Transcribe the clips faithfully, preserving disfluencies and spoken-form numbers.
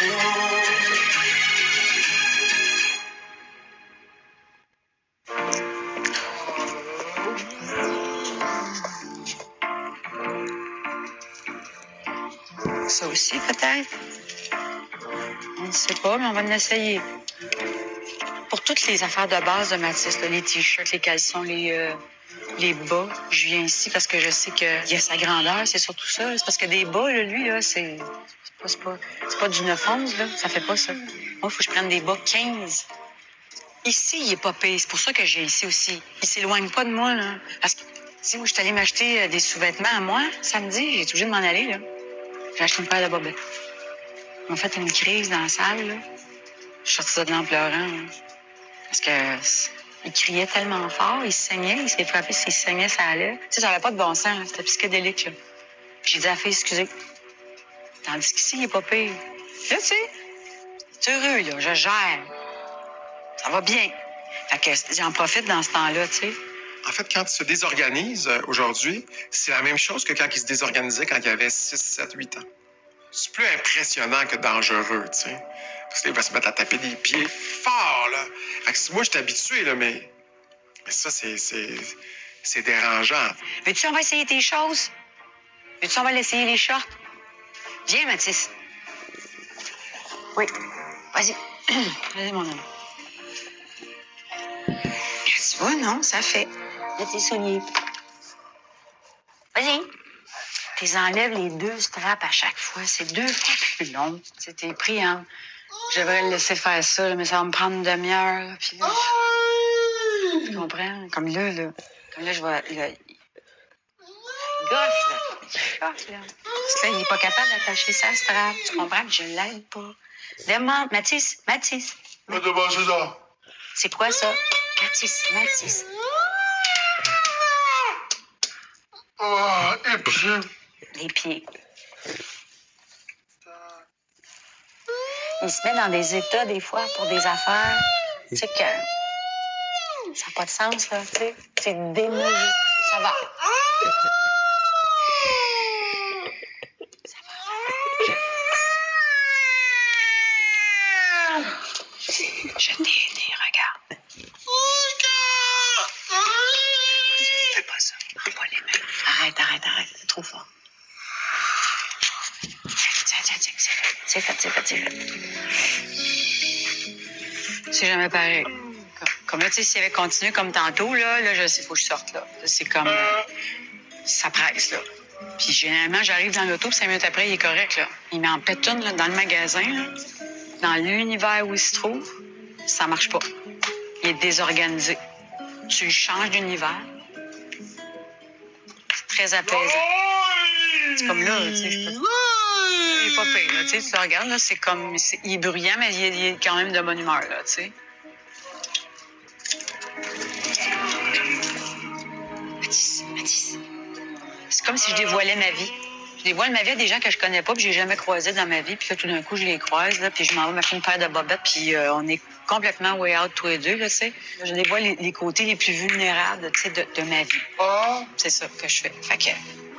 Ça aussi, peut-être? On ne sait pas, mais on va l'essayer. Pour toutes les affaires de base de Mathis, là, les t-shirts, les caleçons, les, euh, les bas, je viens ici parce que je sais qu'il y a sa grandeur, c'est surtout ça. C'est parce que des bas, là, lui, là, c'est, c'est, pas, c'est, pas, c'est pas du neuf onze, là. Ça fait pas ça. Moi, il faut que je prenne des bas quinze. Ici, il est pas pire. C'est pour ça que j'ai ici aussi. Il s'éloigne pas de moi, là. Parce que si moi, je suis allée m'acheter des sous-vêtements à moi, samedi, j'ai été obligée de m'en aller, là. J'ai acheté une paire de bobettes. Ils m'ont fait une crise dans la salle, là. Je suis sortie de là en pleurant, là. Parce que il criait tellement fort, il saignait, il s'est frappé, s'il saignait, ça allait. Tu sais, ça n'avait pas de bon sens, là. C'était psychédélique, là. J'ai dit à la fille, excusez. Tandis qu'ici, il est pas pire. Là, tu sais, c'est heureux, là, je gère. Ça va bien. Fait que j'en profite dans ce temps-là, tu sais. En fait, quand il se désorganise euh, aujourd'hui, c'est la même chose que quand il se désorganisait quand il avait six, sept, huit ans. C'est plus impressionnant que dangereux, tu sais. Parce qu'il va se mettre à taper des pieds fort, là. Fait que moi, je suis habitué, là, mais... Mais ça, c'est... c'est... c'est dérangeant. Veux-tu, on va essayer tes choses? Veux-tu, on va l'essayer les shorts? Viens, Mathis. Oui. Vas-y. Vas-y, mon homme. Tu vois, non, ça fait. Mets tes souliers. Vas-y. Tu enlèves les deux straps à chaque fois. C'est deux fois plus long. C'était pris, hein. Je devrais le laisser faire ça, là, mais ça va me prendre une demi-heure. Là, puis là, je... Tu comprends? Comme là, là. Comme là, je vais... Là, il goffe, là. Il goffe, là. Parce que là, il n'est pas capable d'attacher sa strap. Tu comprends? Je l'aide pas. Demande, Mathis, Mathis. Mais devant ça. C'est quoi ça? Mathis, Mathis. Oh, et pieds. Les pieds. Il se met dans des états, des fois, pour des affaires, tu sais, que ça n'a pas de sens, là, tu sais. C'est démesuré. Ça va. Ça va. Je, je t'ai aidé, regarde. Fais pas ça. Prends pas les mains. Arrête, arrête, arrête. C'est trop fort. Tiens, tiens, tiens. C'est fait, c'est fait, c'est fait. C'est jamais pareil. Comme, comme là, tu sais, s'il avait continué comme tantôt, là, là, je sais, il faut que je sorte, là. Là, c'est comme... Euh, ça presse, là. Puis généralement, j'arrive dans l'auto, puis cinq minutes après, il est correct, là. Il met en pétoune, là, dans le magasin, là. Dans l'univers où il se trouve, ça marche pas. Il est désorganisé. Tu lui changes d'univers. C'est très apaisant. C'est comme là, tu sais, je peux... Il est pas pire, là, tu sais, tu le regardes, là, c'est comme... C'est, il est bruyant, mais il est, il est quand même de bonne humeur, là, tu sais. Mathis, Mathis. C'est comme si je dévoilais ma vie. Je dévoile ma vie à des gens que je connais pas, puis j'ai jamais croisé dans ma vie, puis là, tout d'un coup, je les croise, là, puis je m'en vais m'acheter une paire de bobettes, puis euh, on est complètement way out tous les deux, là, tu sais. Je dévoile les, les côtés les plus vulnérables, tu sais, de, de ma vie. Oh. C'est ça que je fais. Fait que...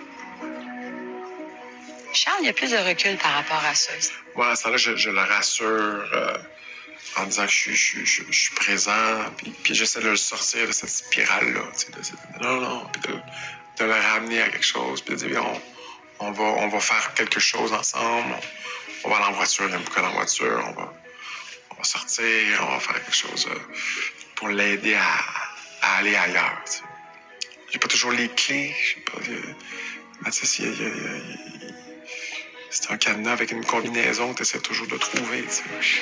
Charles, il y a plus de recul par rapport à ça. Ouais, ça là, je, je le rassure euh, en disant que je, je, je, je suis présent, puis, puis j'essaie de le sortir de cette spirale-là, tu sais, de, de, non, non, puis de, de le ramener à quelque chose, puis de dire, on, on, va, on va faire quelque chose ensemble, on, on va aller en voiture, il aime beaucoup aller en voiture, on va, on va sortir, on va faire quelque chose euh, pour l'aider à, à aller ailleurs, tu sais. J'ai pas toujours les clés, je sais pas, euh, Mathis, il y a... Il y a, il y a c'est un cadenas avec une combinaison que tu essaies toujours de trouver, tu sais.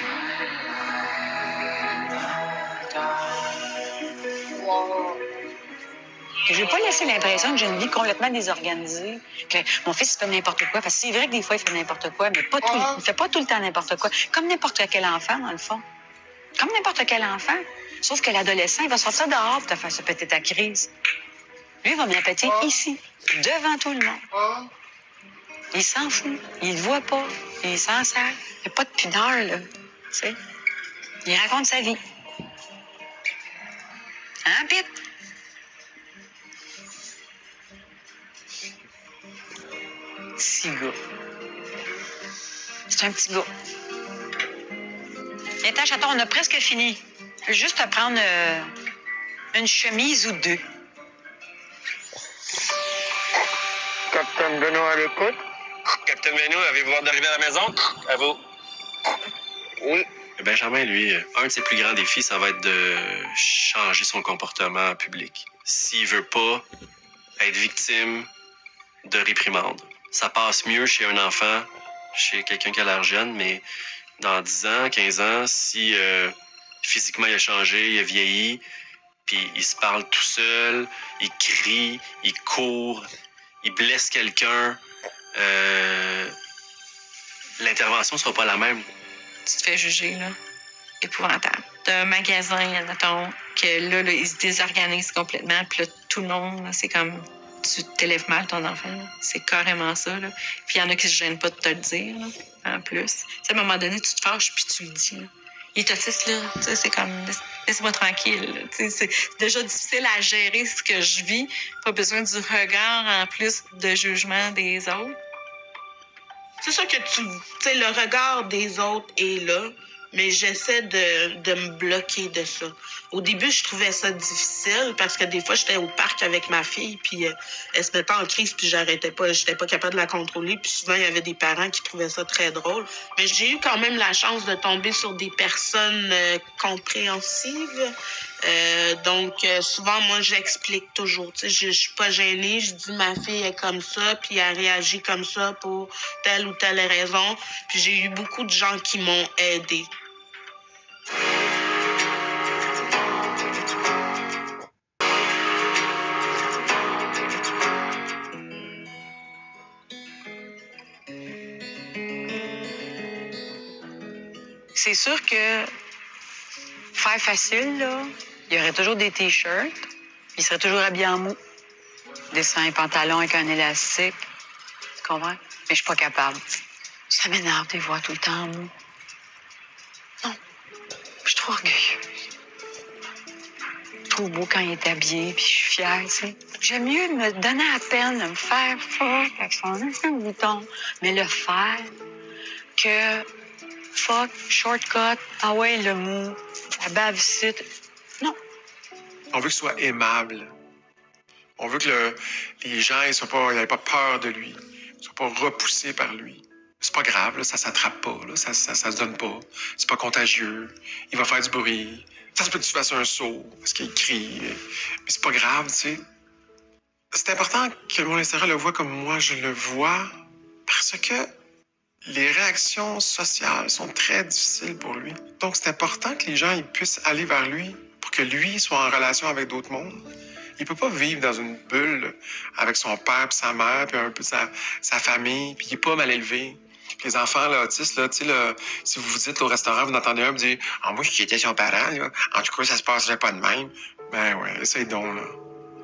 Je veux pas laisser l'impression que j'ai une vie complètement désorganisée, que mon fils fait n'importe quoi, parce que c'est vrai que des fois, il fait n'importe quoi, mais pas tout, il fait pas tout le temps n'importe quoi, comme n'importe quel enfant, dans le fond. Comme n'importe quel enfant. Sauf que l'adolescent, il va sortir dehors pour te faire se péter ta crise. Lui, il va me la péter ici, devant tout le monde. Il s'en fout. Il le voit pas. Il s'en sert. Il n'y a pas de pudeur, là. Tu sais. Il raconte sa vie. Hein, Pete? Petit gars. C'est un petit gars. Viens, chaton, on a presque fini. Je veux juste te prendre euh, une chemise ou deux. Capitaine Benoît à l'écoute. Capitaine Benoît, avez-vous hâte d'arriver à la maison? À vous. Oui. Benjamin, lui, un de ses plus grands défis, ça va être de changer son comportement en public. S'il veut pas être victime de réprimande. Ça passe mieux chez un enfant, chez quelqu'un qui a l'air jeune, mais dans dix ans, quinze ans, si euh, physiquement il a changé, il a vieilli, puis il se parle tout seul, il crie, il court, il blesse quelqu'un, euh, l'intervention sera pas la même. Tu te fais juger, là. Épouvantable. D'un magasin, admettons, que là, là, ils se désorganisent complètement, puis là, tout le monde, là, c'est comme, tu t'élèves mal ton enfant, là. C'est carrément ça, là. Puis il y en a qui se gênent pas de te le dire, là, en plus. Tu sais, à un moment donné, tu te fâches, puis tu le dis, là. Il est autiste, là. Tu sais, c'est comme, laisse-moi tranquille, là. Tu sais, c'est déjà difficile à gérer ce que je vis. Pas besoin du regard, en plus, de jugement des autres. C'est sûr que tu sais, le regard des autres est là, mais j'essaie de, de me bloquer de ça. Au début, je trouvais ça difficile parce que des fois, j'étais au parc avec ma fille, puis euh, elle se mettait en crise, puis j'arrêtais pas, j'étais pas capable de la contrôler, puis souvent, il y avait des parents qui trouvaient ça très drôle. Mais j'ai eu quand même la chance de tomber sur des personnes euh, compréhensives. Euh, donc, euh, souvent, moi, j'explique toujours. Tu sais, je, je suis pas gênée. Je dis, ma fille est comme ça, puis elle réagit comme ça pour telle ou telle raison. Puis j'ai eu beaucoup de gens qui m'ont aidée. C'est sûr que faire facile, là, il y aurait toujours des t-shirts, il serait toujours habillé en mou. Des seins, pantalons avec un élastique. Tu comprends? Mais je suis pas capable. Ça m'énerve de les voir tout le temps en mou. Non. Je suis trop orgueilleuse. Trop beau quand il est habillé, puis je suis fière, tu sais. J'aime mieux me donner la peine de me faire fuck avec son ancien bouton, mais le faire que fuck, shortcut, ah ouais, le mou, la bave ici. Non. On veut qu'il soit aimable. On veut que le, les gens n'aient pas, pas peur de lui, ne soient pas repoussés par lui. C'est pas grave, là, ça s'attrape pas, là, ça, ça, ça se donne pas. C'est pas contagieux. Il va faire du bruit. Ça se peut que tu fasses un saut parce qu'il crie. Mais c'est pas grave, tu sais. C'est important que mon Instagram le voit comme moi je le vois parce que les réactions sociales sont très difficiles pour lui. Donc, c'est important que les gens ils puissent aller vers lui pour que lui soit en relation avec d'autres mondes. Il peut pas vivre dans une bulle avec son père puis sa mère puis un peu sa, sa famille puis il est pas mal élevé. Puis les enfants là, autistes, là, tu sais, là, si vous vous dites au restaurant, vous entendez un vous dire « Ah, moi, si j'étais son parent, là, en tout cas, ça se passerait pas de même. » Ben ouais, essaye donc, là.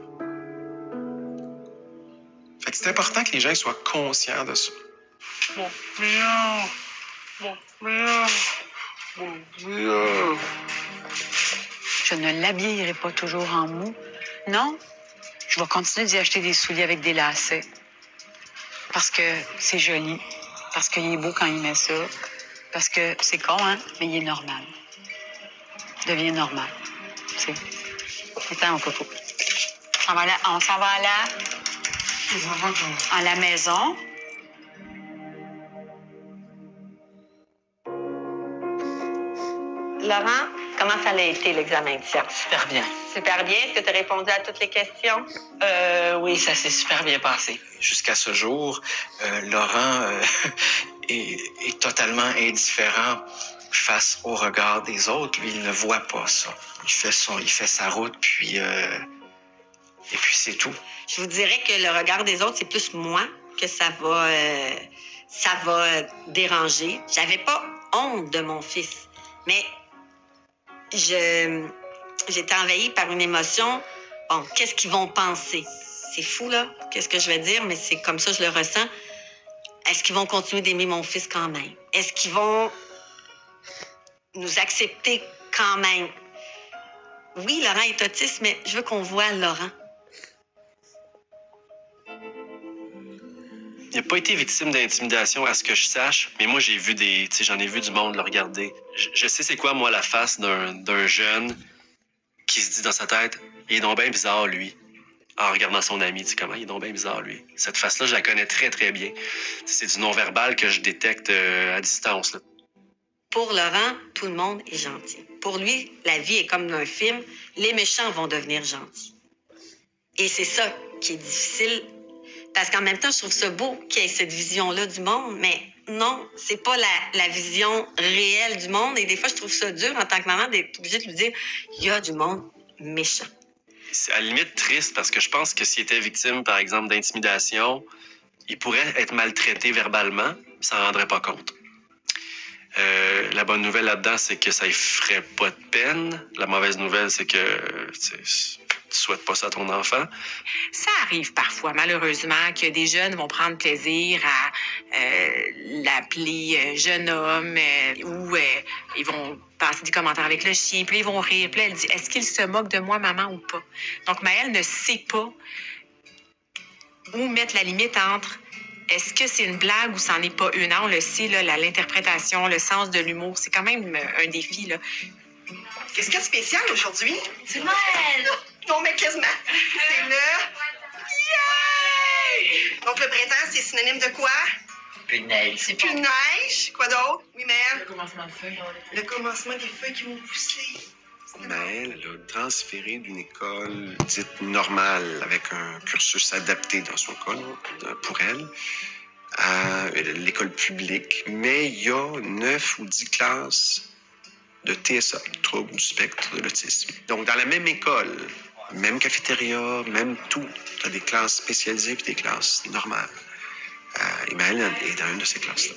Fait que c'est important que les gens soient conscients de ça. Mon miaou, mon miaou, mon miaou. Je ne l'habillerai pas toujours en mou. Non, je vais continuer d'y acheter des souliers avec des lacets. Parce que c'est joli. Parce qu'il est beau quand il met ça. Parce que c'est con, hein, mais il est normal. Il devient normal. Tu sais. Attends, mon coco. On, va là, on s'en va à la... à la maison. Laurent, comment ça a été l'examen de sciences? Super bien. Super bien. Est-ce que tu as répondu à toutes les questions? Euh, oui, ça s'est super bien passé. Jusqu'à ce jour, euh, Laurent euh, est, est totalement indifférent face au regard des autres. Lui, il ne voit pas ça. Il fait, son, il fait sa route, puis... Euh, et puis c'est tout. Je vous dirais que le regard des autres, c'est plus moi que ça va, euh, ça va déranger. J'avais pas honte de mon fils, mais je, j'étais envahie par une émotion. Bon, qu'est-ce qu'ils vont penser? C'est fou, là. Qu'est-ce que je vais dire? Mais c'est comme ça que je le ressens. Est-ce qu'ils vont continuer d'aimer mon fils quand même? Est-ce qu'ils vont nous accepter quand même? Oui, Laurent est autiste, mais je veux qu'on voit Laurent. il n'a pas été victime d'intimidation à ce que je sache, mais moi, j'ai vu des... Tu sais, j'en ai vu du monde le regarder. Je, je sais c'est quoi, moi, la face d'un, d'un jeune qui se dit dans sa tête, il est donc bien bizarre, lui. En regardant son ami, tu sais comment, il est donc bien bizarre, lui. Cette face-là, je la connais très, très bien. C'est du non-verbal que je détecte euh, à distance, là. Pour Laurent, tout le monde est gentil. Pour lui, la vie est comme un film. Les méchants vont devenir gentils. Et c'est ça qui est difficile. Parce qu'en même temps, je trouve ça beau qu'il y ait cette vision-là du monde, mais non, c'est pas la, la vision réelle du monde. Et des fois, je trouve ça dur en tant que maman d'être obligée de lui dire il y a du monde méchant. C'est à la limite triste parce que je pense que s'il était victime, par exemple, d'intimidation, il pourrait être maltraité verbalement, il s'en rendrait pas compte. Euh, la bonne nouvelle là-dedans, c'est que ça ne ferait pas de peine. La mauvaise nouvelle, c'est que tu ne souhaites pas ça à ton enfant. Ça arrive parfois, malheureusement, que des jeunes vont prendre plaisir à euh, l'appeler euh, jeune homme euh, ou euh, ils vont passer des commentaires avec le chien, puis ils vont rire. Puis là, elle dit, est-ce qu'il se moque de moi, maman, ou pas? Donc, Maëlle ne sait pas où mettre la limite entre est-ce que c'est une blague ou c'en est pas une? On le sait, là, la, l'interprétation, le sens de l'humour, c'est quand même un défi, là. Qu'est-ce qu'il y a de spécial aujourd'hui? C'est Noël! Non, mais quasiment. C'est le... Yay! Donc, le printemps, c'est synonyme de quoi? Plus de neige. C'est plus de neige. Quoi d'autre? Oui, Maëlle? Le commencement des feuilles. Le commencement des feuilles qui vont pousser. Maëlle, elle a transféré d'une école dite normale, avec un cursus adapté dans son cas, là, pour elle, à l'école publique. Mais il y a neuf ou dix classes de T S A, trouble du spectre de l'autisme. Donc, dans la même école, même cafétéria, même tout, tu as des classes spécialisées et des classes normales. Euh, et Maëlle est dans une de ces classes-là.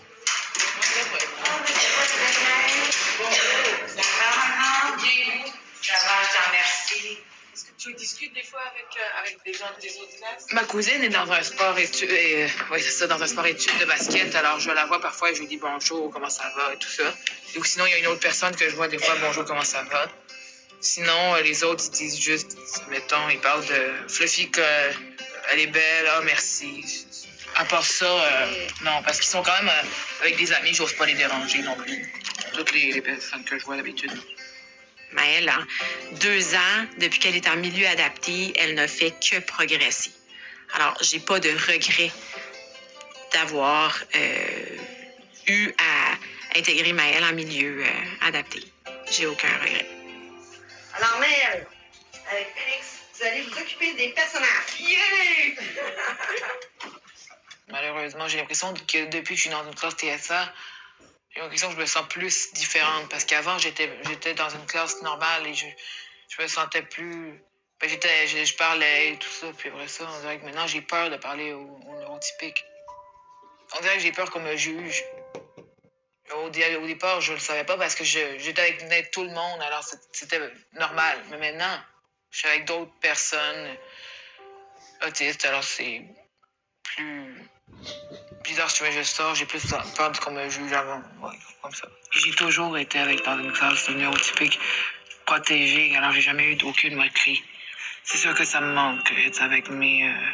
Est-ce que tu discutes des fois avec, euh, avec des gens des autres classes? Ma cousine est dans un sport études, euh, oui, c'est ça, dans un sport études de basket. Alors, je la vois parfois et je lui dis bonjour, comment ça va et tout ça. Ou sinon, il y a une autre personne que je vois des fois, bonjour, comment ça va. Sinon, euh, les autres, ils disent juste, mettons, ils parlent de Fluffy, qu'elle est belle, ah, merci. À part ça, euh, non, parce qu'ils sont quand même euh, avec des amis, j'ose pas les déranger non plus. Toutes les, les personnes que je vois d'habitude. Maëlle, en deux ans, depuis qu'elle est en milieu adapté, elle ne fait que progresser. Alors, j'ai pas de regret d'avoir euh, eu à intégrer Maëlle en milieu euh, adapté. J'ai aucun regret. Alors, Maëlle, avec Félix, vous allez vous occuper des personnages. Yeah! Malheureusement, j'ai l'impression que depuis que je suis dans une classe T S A, j'ai l'impression que je me sens plus différente. Parce qu'avant, j'étais, j'étais dans une classe normale et je, je me sentais plus... Ben, j'étais, je, je parlais et tout ça. Puis après ça, on dirait que maintenant, j'ai peur de parler aux, aux neurotypiques. On dirait que j'ai peur qu'on me juge. Au, au départ, je le savais pas parce que je, j'étais avec, avec tout le monde, alors c'était normal. Mais maintenant, je suis avec d'autres personnes autistes, alors c'est plus... bizarre si je sors, j'ai plus peur de qu'on me juge avant. Ouais, comme ça. J'ai toujours été avec dans une classe de neurotypique protégée, alors j'ai jamais eu aucune moquerie. C'est sûr que ça me manque d'être avec mes, euh,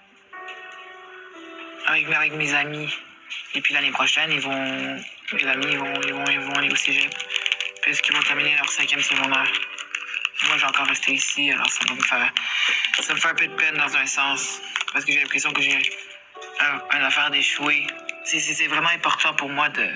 avec, avec mes amis. Et puis l'année prochaine, ils vont, mes amis ils vont, ils vont, ils vont aller au cégep, puisqu'ils vont terminer leur cinquième secondaire. Moi, j'ai encore resté ici, alors ça va me faire, ça me fait un peu de peine dans un sens, parce que j'ai l'impression que j'ai un, une affaire d'échouer. C'est, c'est, c'est vraiment important pour moi de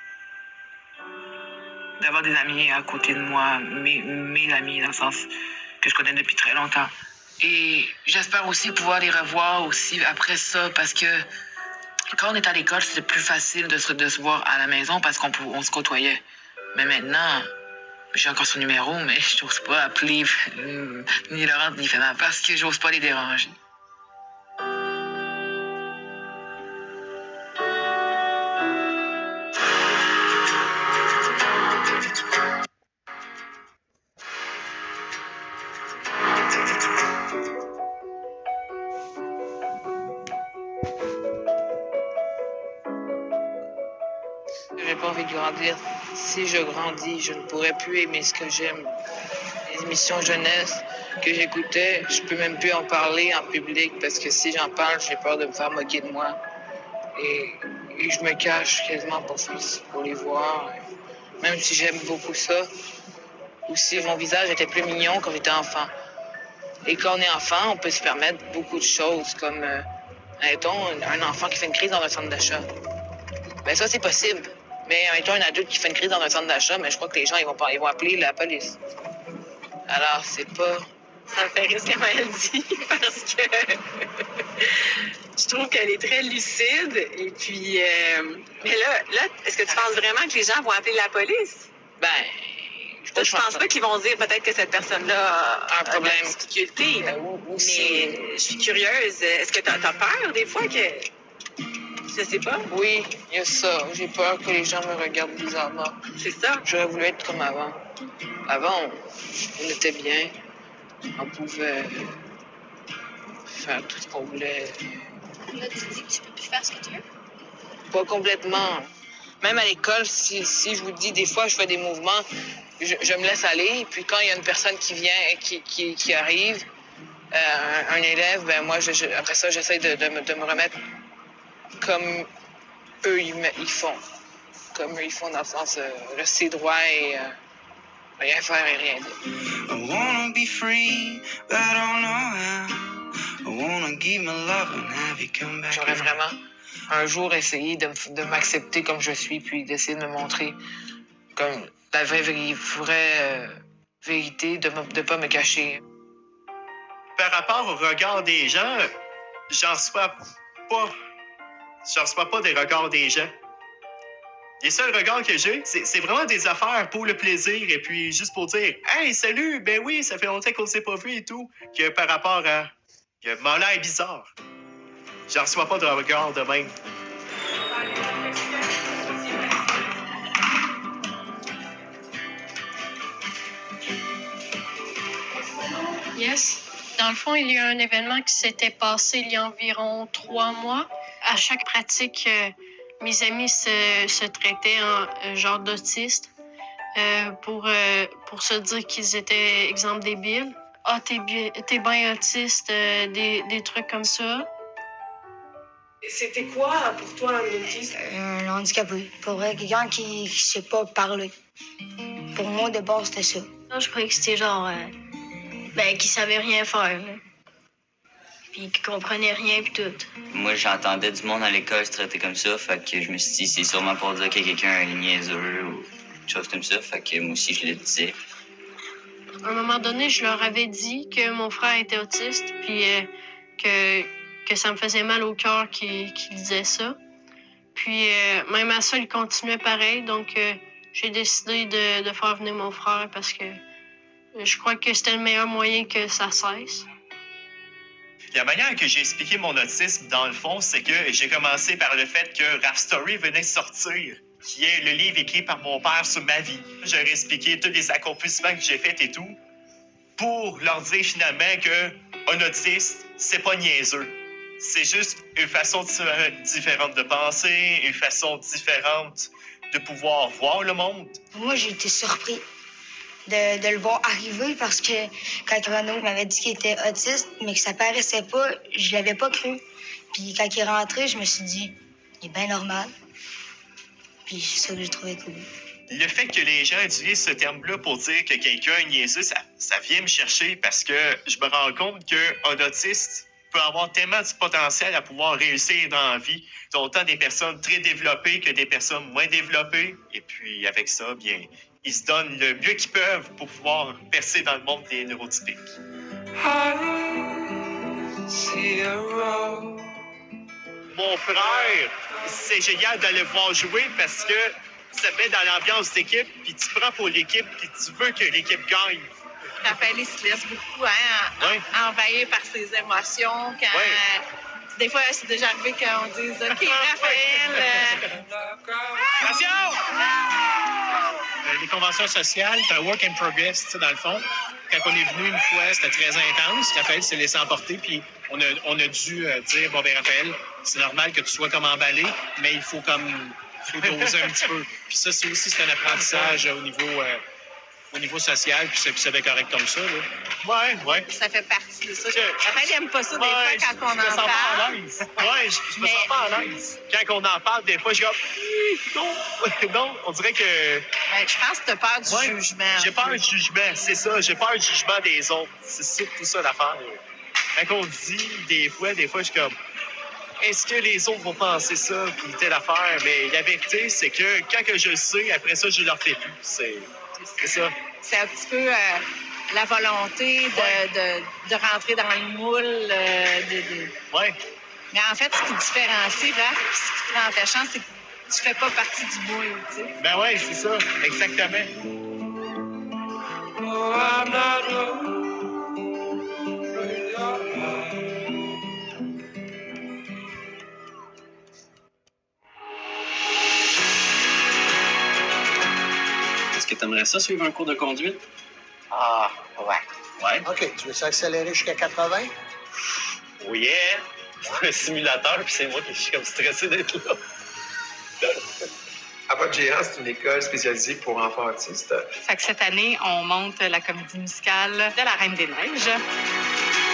d'avoir des amis à côté de moi, mes, mes amis, dans le sens que je connais depuis très longtemps. Et j'espère aussi pouvoir les revoir aussi après ça, parce que quand on est à l'école, c'était plus facile de se, de se voir à la maison parce qu'on on se côtoyait. Mais maintenant, j'ai encore son numéro, mais je n'ose pas appeler ni Laurent ni Fernand parce que j'ose pas les déranger. J'ai pas envie de grandir. Si je grandis, je ne pourrai plus aimer ce que j'aime. Les émissions jeunesse que j'écoutais, je peux même plus en parler en public parce que si j'en parle, j'ai peur de me faire moquer de moi. Et, et je me cache quasiment pour, pour les voir. Même si j'aime beaucoup ça. Aussi, mon visage était plus mignon quand j'étais enfant. Et quand on est enfant, on peut se permettre beaucoup de choses, comme, euh, mettons, un enfant qui fait une crise dans un centre d'achat. Ben ça, c'est possible. Mais mettons, un adulte qui fait une crise dans un centre d'achat, mais je crois que les gens, ils vont, pas, ils vont appeler la police. Alors, c'est pas... Ça me fait rire ce qu'elle dit, parce que je trouve qu'elle est très lucide. Et puis, euh... mais là, là, est-ce que tu penses vraiment que les gens vont appeler la police? Ben, je pense, je pense pas qu'ils vont dire peut-être que cette personne-là a un problème de difficulté. Euh, mais je suis curieuse. Est-ce que tu as peur des fois que... Je sais pas. Oui, il y a ça. J'ai peur que les gens me regardent bizarrement. C'est ça. J'aurais voulu être comme avant. Avant, on, on était bien. On pouvait faire tout ce qu'on voulait. Là, tu dis que tu peux plus faire ce que tu veux? Pas complètement. Même à l'école, si, si je vous dis, des fois, je fais des mouvements, je, je me laisse aller. Puis quand il y a une personne qui vient et qui, qui, qui arrive, euh, un, un élève, ben moi, je, je, après ça, j'essaie de, de, me, de me remettre comme eux, ils, ils font. Comme eux, ils font dans le sens euh, rester droit et... Euh, rien faire et rien dire. I wanna be free, but I don't know how. I wanna give my love and have you come back. J'aurais vraiment un jour essayé de, de m'accepter comme je suis, puis d'essayer de me montrer comme la vraie, vraie euh, vérité, de ne pas me cacher. Par rapport au regard des gens, j'en reçois pas. J'en reçois pas des regards des gens. Les seuls regards que j'ai, c'est, c'est vraiment des affaires pour le plaisir et puis juste pour dire « Hey, salut, ben oui, ça fait longtemps qu'on s'est pas vu et tout », que par rapport à « que mon l'air bizarre ». J'en reçois pas de regard de même. Yes. Dans le fond, il y a un événement qui s'était passé il y a environ trois mois. À chaque pratique... Euh, Mes amis se, se traitaient en euh, genre d'autistes euh, pour, euh, pour se dire qu'ils étaient, exemple, débiles. Ah, t'es, t'es bien autiste, euh, des, des trucs comme ça. C'était quoi pour toi un autiste? Un handicapé. Pour vrai, quelqu'un qui ne sait pas parler. Pour moi, de base, c'était ça. Non, je croyais que c'était genre... Euh, ben, qui savait rien faire, là. Puis qui comprenait rien pis tout. Moi, j'entendais du monde à l'école se traiter comme ça, fait que je me suis dit, c'est sûrement pour dire que quelqu'un est niaiseux ou quelque chose comme ça, fait que moi aussi, je le disais. À un moment donné, je leur avais dit que mon frère était autiste, puis euh, que, que ça me faisait mal au cœur qu'ils qu'ils disaient ça. Puis euh, même à ça, ils continuaient pareil, donc euh, j'ai décidé de, de faire venir mon frère parce que je crois que c'était le meilleur moyen que ça cesse. La manière que j'ai expliqué mon autisme, dans le fond, c'est que j'ai commencé par le fait que Rap Story venait de sortir, qui est le livre écrit par mon père sur ma vie. J'aurais expliqué tous les accomplissements que j'ai faits et tout, pour leur dire finalement que un autiste, c'est pas niaiseux. C'est juste une façon différente de penser, une façon différente de pouvoir voir le monde. Moi, j'ai été surpris de, de le voir arriver parce que quand Renaud m'avait dit qu'il était autiste, mais que ça paraissait pas, je l'avais pas cru. Puis quand il est rentré, je me suis dit, il est bien normal. Puis c'est ça que j'ai trouvé cool. Le fait que les gens utilisent ce terme-là pour dire que quelqu'un est niaiseux, ça, ça vient me chercher parce que je me rends compte qu'un autiste peut avoir tellement de potentiel à pouvoir réussir dans la vie. Il y a autant des personnes très développées que des personnes moins développées. Et puis, avec ça, bien, ils se donnent le mieux qu'ils peuvent pour pouvoir percer dans le monde des neurotypiques. Mon frère, c'est génial de le voir jouer parce que ça te met dans l'ambiance d'équipe, puis tu prends pour l'équipe, puis tu veux que l'équipe gagne. Raphaël, il se laisse beaucoup hein, ouais. envahir par ses émotions. Quand, ouais. euh, des fois, c'est déjà arrivé qu'on dise « OK, Raphaël... Euh... Attention! Les conventions sociales, c'est un work in progress, tu sais, dans le fond. Quand on est venu une fois, c'était très intense. Raphaël s'est laissé emporter, puis on a, on a dû euh, dire « Bon, ben Raphaël, c'est normal que tu sois comme emballé, mais il faut comme... Il faut doser un petit peu. » Puis ça, c'est aussi c'est un apprentissage au niveau... Euh, au niveau social, puis ça, puis ça va correct comme ça. Là. Ouais, ouais. Ça fait partie de ça. Je- Raphaël n'aime pas ça des Ouais, fois quand on je me en sens pas à parle. l'aise. Ouais, je, je me Mais- sens pas à l'aise. Quand on en parle, des fois, je dis ah, non, non, on dirait que. Ben, je pense que tu as peur du Ouais, jugement. J'ai peur du jugement, c'est ça. J'ai peur du jugement des autres. C'est surtout ça l'affaire. Quand on dit des fois, des fois, je suis comme. Est-ce que les autres vont penser ça, puis telle affaire? Mais la vérité, c'est que quand que je le sais, après ça, je leur fais plus. C'est c'est ça. C'est un petit peu euh, la volonté de, de, de rentrer dans le moule. euh, de, de- Ouais. Mais en fait, ce qui différencie, Raph, puis ce qui te rend ta chance, c'est que tu fais pas partie du moule, tu sais. Ben ouais, c'est ça, exactement. Oh, I'm not a- Est-ce que tu aimerais ça suivre un cours de conduite? Ah, ouais. Ouais. OK, tu veux s'accélérer jusqu'à quatre-vingts? Oh yeah! C'est un simulateur, puis c'est moi qui suis comme stressé d'être là. Abbott Géant, c'est une école spécialisée pour enfants autistes. Fait que cette année, on monte la comédie musicale de La Reine des Neiges.